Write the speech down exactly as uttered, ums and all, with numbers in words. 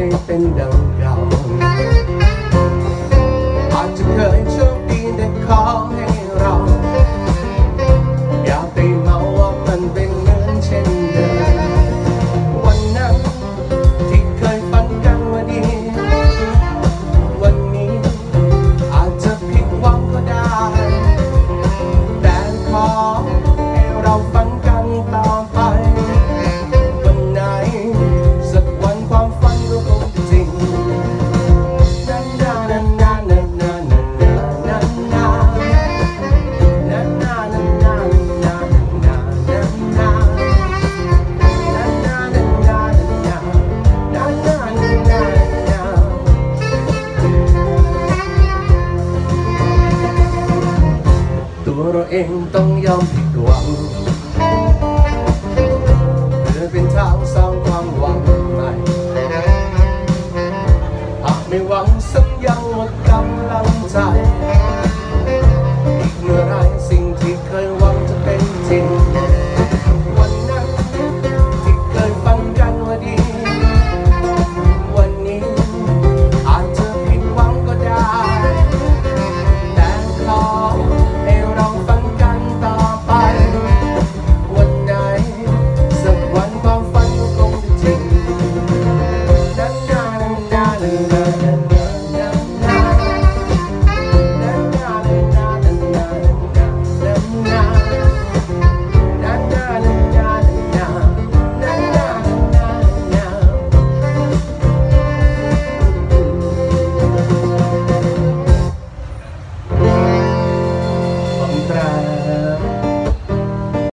ให้เป็นดังเก่าอาจจะเคยโชคดีได้ขอให้เราอย่าไปเมาว่ามันเป็นเหมือนเช่นเดิมวันนั้นที่เคยฝันกันว่าดีวันนี้อาจจะผิดหวังก็ได้แต่ขอให้เราฝันกันต่อไปวันไหนสักวันความฝันก็คงจริงนานานานานานานานานานานานานาตัวเราเองต้องยอมผิดหวังเพื่อเป็นทางสร้างความหวังใหม่หากไม่หวังสัก